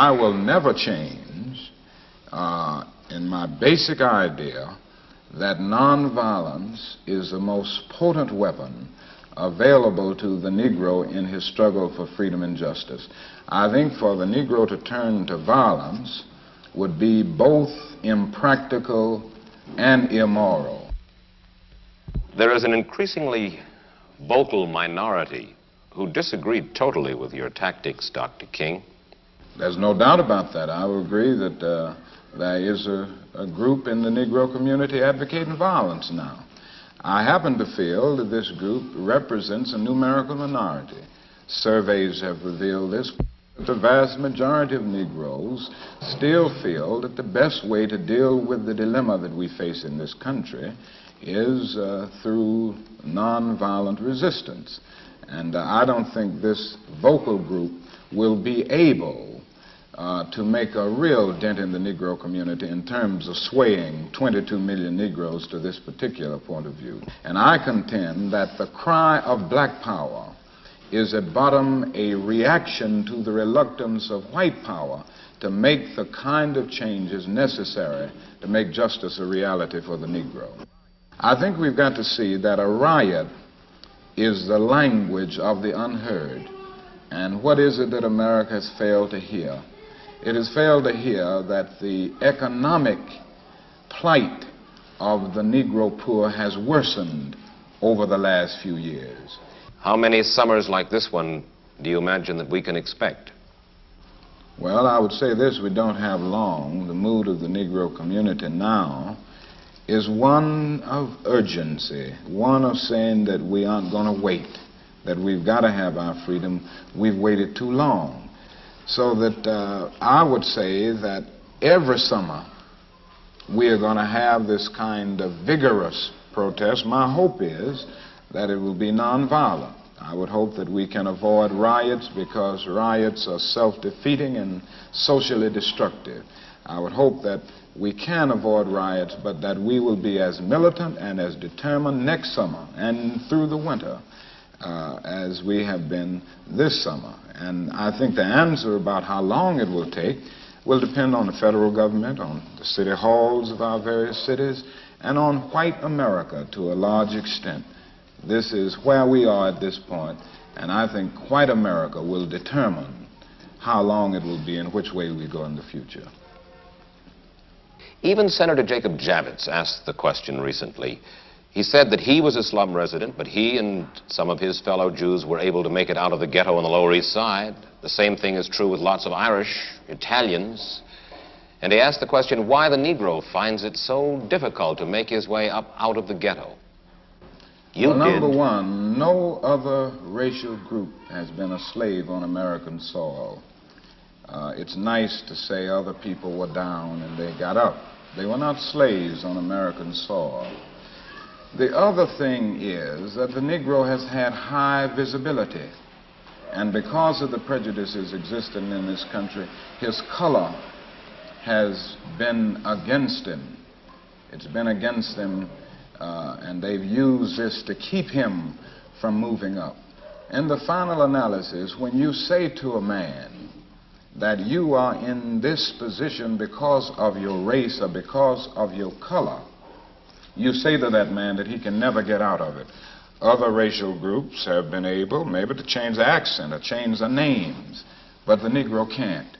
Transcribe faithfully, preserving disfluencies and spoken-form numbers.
I will never change uh, in my basic idea that nonviolence is the most potent weapon available to the Negro in his struggle for freedom and justice. I think for the Negro to turn to violence would be both impractical and immoral. There is an increasingly vocal minority who disagreed totally with your tactics, Doctor King. There's no doubt about that. I would agree that uh, there is a, a group in the Negro community advocating violence now. I happen to feel that this group represents a numerical minority. Surveys have revealed this. The vast majority of Negroes still feel that the best way to deal with the dilemma that we face in this country is uh, through nonviolent resistance. And uh, I don't think this vocal group will be able uh, to make a real dent in the Negro community in terms of swaying twenty-two million Negroes to this particular point of view. And I contend that the cry of black power is at bottom a reaction to the reluctance of white power to make the kind of changes necessary to make justice a reality for the Negro. I think we've got to see that a riot is the language of the unheard. And what is it that America has failed to hear? It has failed to hear that the economic plight of the Negro poor has worsened over the last few years. How many summers like this one do you imagine that we can expect? Well, I would say this: we don't have long. The mood of the Negro community now is one of urgency, one of saying that we aren't going to wait, that we've got to have our freedom. We've waited too long. So that uh, I would say that every summer we are going to have this kind of vigorous protest. My hope is that it will be nonviolent. I would hope that we can avoid riots because riots are self-defeating and socially destructive. I would hope that we can avoid riots, but that we will be as militant and as determined next summer and through the winter uh, as we have been this summer. And I think the answer about how long it will take will depend on the federal government, on the city halls of our various cities, and on white America to a large extent. This is where we are at this point, and I think white America will determine how long it will be and which way we go in the future. Even Senator Jacob Javits asked the question recently. He said that he was a slum resident, but he and some of his fellow Jews were able to make it out of the ghetto on the Lower East Side. The same thing is true with lots of Irish, Italians. And he asked the question why the Negro finds it so difficult to make his way up out of the ghetto. You well, number did. one, no other racial group has been a slave on American soil. Uh, it's nice to say other people were down and they got up. They were not slaves on American soil. The other thing is that the Negro has had high visibility. And because of the prejudices existing in this country, his color has been against him. It's been against him, uh, and they've used this to keep him from moving up. In the final analysis, when you say to a man that you are in this position because of your race or because of your color, you say to that man that he can never get out of it. Other racial groups have been able maybe to change the accent or change the names, but the Negro can't.